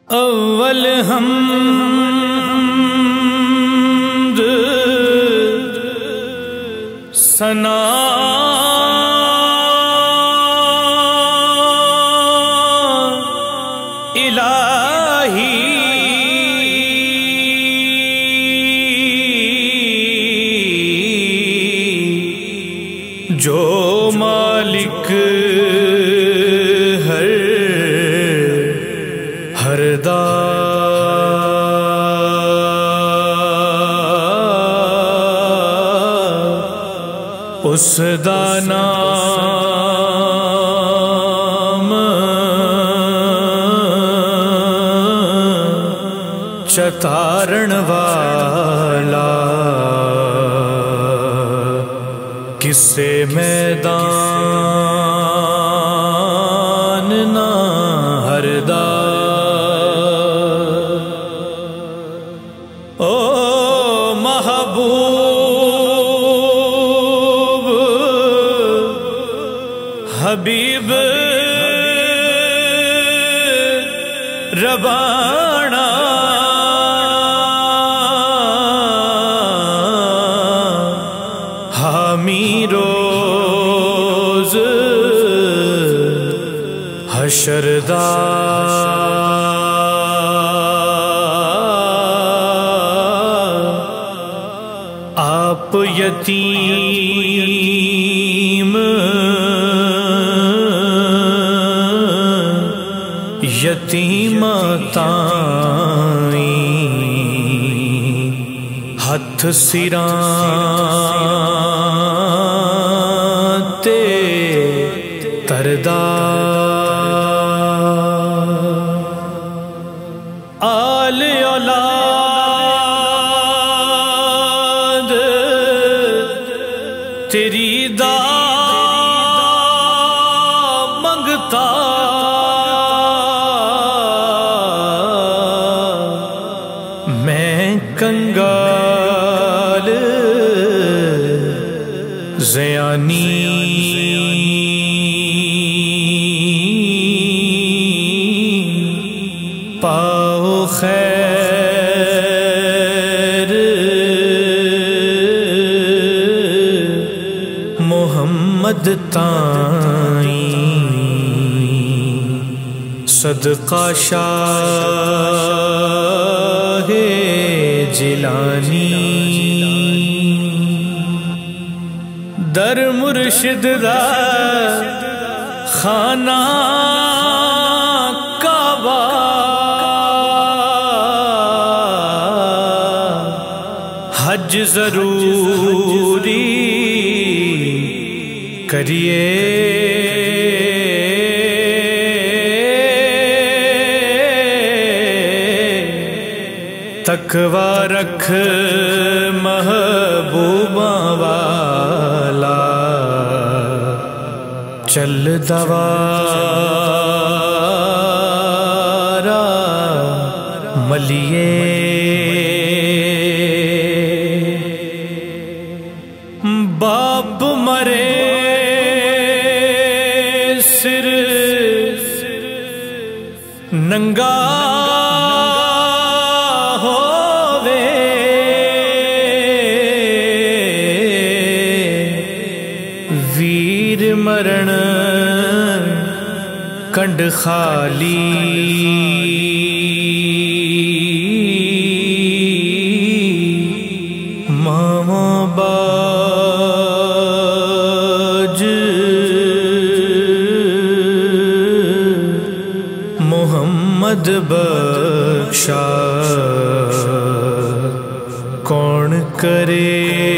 اول حمد ثنا الہی جو مالک ہر دا اس دا نام چتارن والا کسے میدان نہ ہردا او محبوب حبیب ربانا حامی روز حشر دا آپ یتیم تائیں ہتھ سراں تے تردا آل اولاد تیری دا منگتا میں کنگال زیانی پاؤ خیر محمد تائیں صدقہ شاہ جیلانی در مرشد دا خانہ کعبہ حج ضروری کریے تقوی رکھ محبوباں والا چل دوارا ملیے باپ مرے سر ننگا ویر مرن کنڈ خالی ماما باج محمد بخشا کون کرے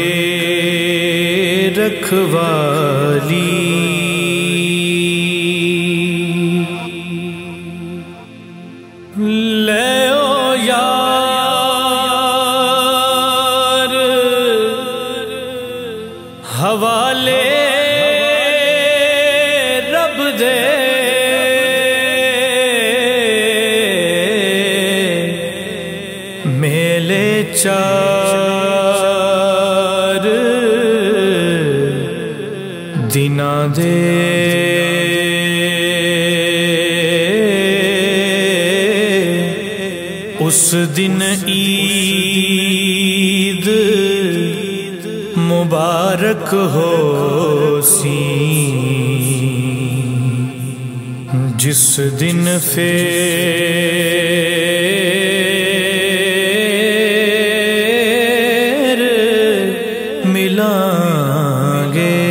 رکھوالی لے او یار حوالے رب دے میلے چار دناں دے اس دن عید مبارک ہو سی، جس دن پھر ملیں گے